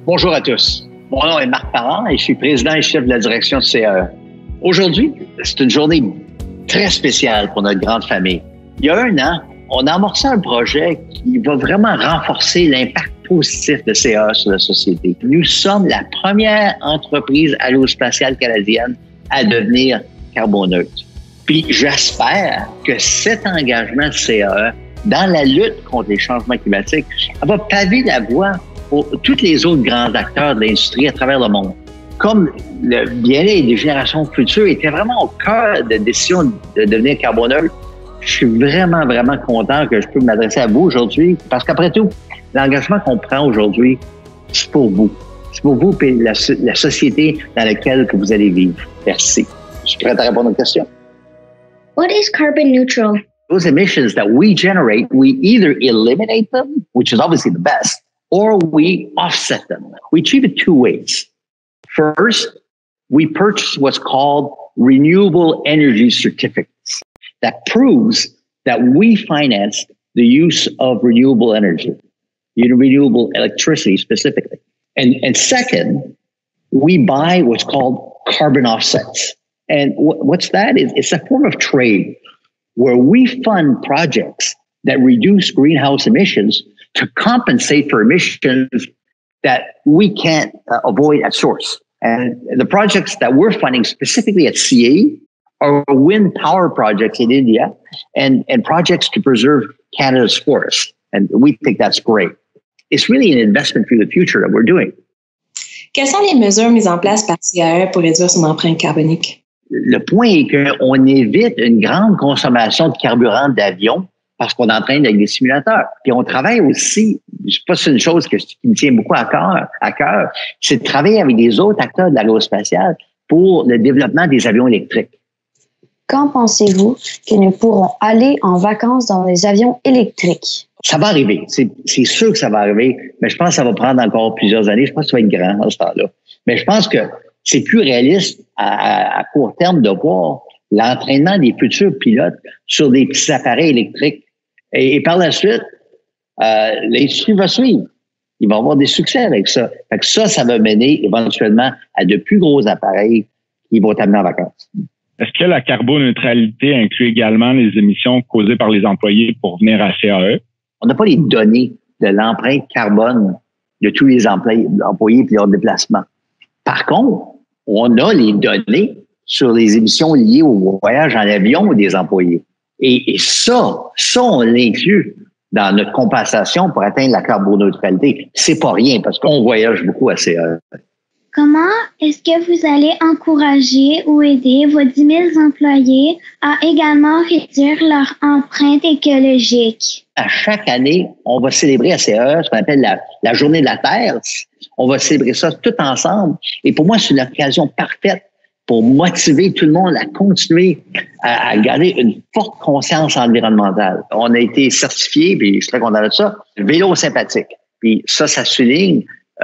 Bonjour à tous. Mon nom est Marc Parent et je suis président et chef de la direction de CAE. Aujourd'hui, c'est une journée très spéciale pour notre grande famille. Il y a 1 an, on a amorcé un projet qui va vraiment renforcer l'impact positif de CAE sur la société. Nous sommes la première entreprise aérospatiale canadienne à devenir carboneutre. Puis j'espère que cet engagement de CAE dans la lutte contre les changements climatiques va paver la voie pour tous les autres grands acteurs de l'industrie à travers le monde. Comme le bien-être des générations futures était vraiment au cœur de la décision de devenir carboneutre, je suis vraiment, vraiment content que je peux m'adresser à vous aujourd'hui parce qu'après tout, l'engagement qu'on prend aujourd'hui, c'est pour vous. C'est pour vous et la société dans laquelle que vous allez vivre. Merci. Je suis prêt à répondre aux questions. What is carbon neutral? Those emissions that we generate, we either eliminate them, which is obviously the best, or we offset them. We achieve it 2 ways. First, we purchase what's called renewable energy certificates. That proves that we financed the use of renewable energy, renewable electricity specifically. And second, we buy what's called carbon offsets. And what's that? It's a form of trade where we fund projects that reduce greenhouse emissions to compensate for emissions that we can't avoid at source. And the projects that we're funding specifically at CAE are wind power projects in India and projects to preserve Canada's forests. And we think that's great. It's really an investment for the future that we're doing. Quelles sont les mesures mises en place par CAE pour réduire son empreinte carbonique? Le point est qu'on évite une grande consommation de carburant d'avion parce qu'on entraîne avec des simulateurs. Puis on travaille aussi, je sais pas si c'est une chose qui me tient beaucoup à cœur, c'est de travailler avec des autres acteurs de l'aérospatiale pour le développement des avions électriques. Quand pensez-vous que nous pourrons aller en vacances dans des avions électriques? Ça va arriver. C'est sûr que ça va arriver, mais je pense que ça va prendre encore plusieurs années. Je pense que ça va être grand à ce temps-là. Mais je pense que c'est plus réaliste à court terme de voir l'entraînement des futurs pilotes sur des petits appareils électriques. Et par la suite, l'industrie va suivre. Il va avoir des succès avec ça. Fait que ça va mener éventuellement à de plus gros appareils qui vont t'amener en vacances. Est-ce que la carboneutralité inclut également les émissions causées par les employés pour venir à CAE? On n'a pas les données de l'empreinte carbone de tous les employés et leur déplacement. Par contre, on a les données sur les émissions liées au voyage en avion des employés. Et ça, on l'inclut dans notre compensation pour atteindre la carboneutralité. C'est pas rien parce qu'on voyage beaucoup à CAE. Comment est-ce que vous allez encourager ou aider vos 10 000 employés à également réduire leur empreinte écologique? À chaque année, on va célébrer à CAE ce qu'on appelle la Journée de la Terre. On va célébrer ça tout ensemble. Et pour moi, c'est une occasion parfaite pour motiver tout le monde à continuer à garder une forte conscience environnementale. On a été certifié, puis je suis très content de ça, vélo sympathique. Puis ça souligne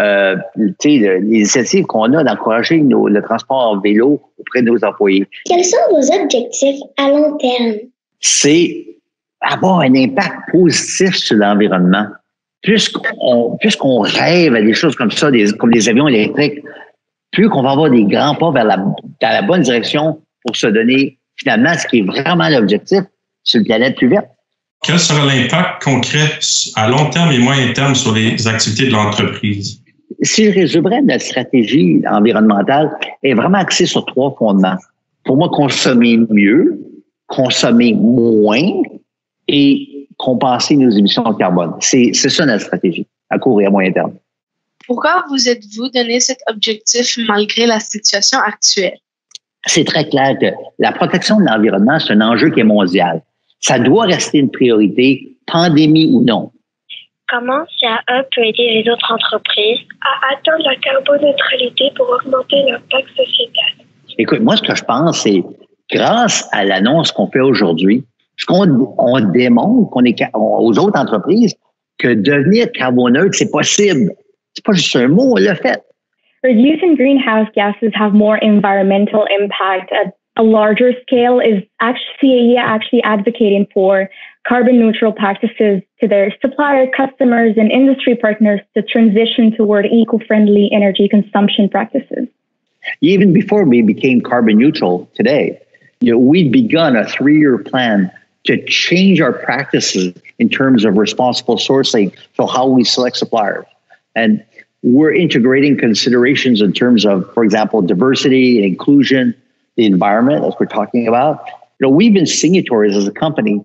les initiatives qu'on a d'encourager le transport en vélo auprès de nos employés. Quels sont vos objectifs à long terme? C'est avoir un impact positif sur l'environnement. Puisqu'on rêve à des choses comme ça, comme des avions électriques, plus qu'on va avoir des grands pas dans la bonne direction pour se donner finalement ce qui est vraiment l'objectif sur une planète plus verte. Quel sera l'impact concret à long terme et moyen terme sur les activités de l'entreprise? Si je résumerais, notre stratégie environnementale est vraiment axée sur 3 fondements. Pour moi, consommer mieux, consommer moins et compenser nos émissions de carbone. C'est ça notre stratégie, à court et à moyen terme. Pourquoi vous êtes-vous donné cet objectif malgré la situation actuelle? C'est très clair que la protection de l'environnement, c'est un enjeu qui est mondial. Ça doit rester une priorité, pandémie ou non. Comment CAE peut aider les autres entreprises à atteindre la carboneutralité pour augmenter l'impact sociétal? Écoute, moi, ce que je pense, c'est grâce à l'annonce qu'on fait aujourd'hui, on démontre aux autres entreprises que devenir carboneutre, c'est possible. C'est pas juste un mot, on l'a fait. Reducing greenhouse gases have more environmental impact at a larger scale is CAE actually advocating for carbon neutral practices to their supplier, customers, and industry partners to transition toward eco-friendly energy consumption practices. Even before we became carbon neutral today, we'd begun a 3-year plan to change our practices in terms of responsible sourcing, so how we select suppliers. And we're integrating considerations in terms of, for example, diversity and inclusion, the environment, as we're talking about. We've been signatories as a company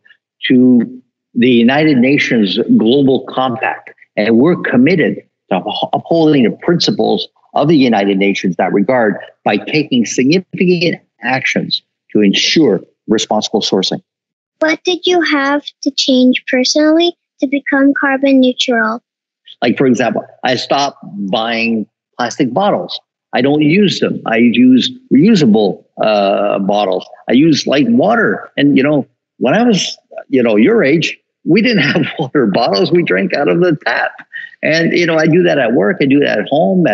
to the United Nations Global Compact, and we're committed to upholding the principles of the United Nations in that regard by taking significant actions to ensure responsible sourcing. What did you have to change personally to become carbon neutral? Like, for example, I stopped buying plastic bottles. I don't use them. I use reusable bottles. I use like water. And, when I was, your age, we didn't have water bottles. We drank out of the tap. And, I do that at work. I do that at home.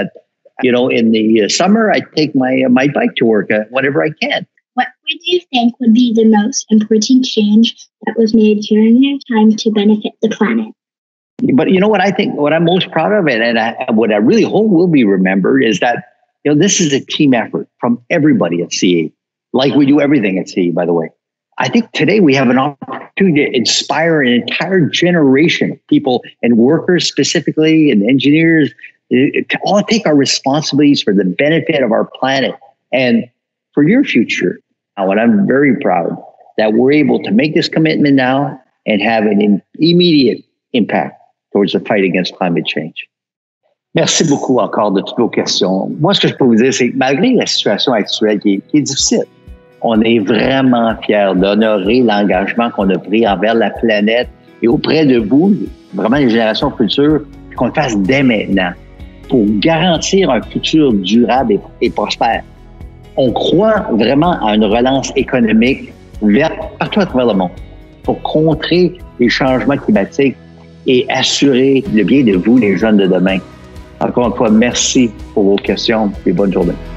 In the summer, I take my bike to work whenever I can. What would you think would be the most important change that was made during your time to benefit the planet? But what I'm most proud of, and what I really hope will be remembered, is that, this is a team effort from everybody at CAE, like we do everything at CAE, by the way. I think today we have an opportunity to inspire an entire generation of people, and workers specifically, and engineers, to all take our responsibilities for the benefit of our planet and for your future. And I'm very proud that we're able to make this commitment now and have an immediate impact towards the fight against climate change. Merci beaucoup encore de toutes vos questions. Moi, ce que je peux vous dire, c'est que malgré la situation actuelle qui est difficile, on est vraiment fiers d'honorer l'engagement qu'on a pris envers la planète et auprès de vous, vraiment les générations futures, qu'on le fasse dès maintenant pour garantir un futur durable et prospère. On croit vraiment à une relance économique verte partout à travers le monde pour contrer les changements climatiques et assurer le bien de vous, les jeunes de demain. Encore une fois, merci pour vos questions et bonne journée.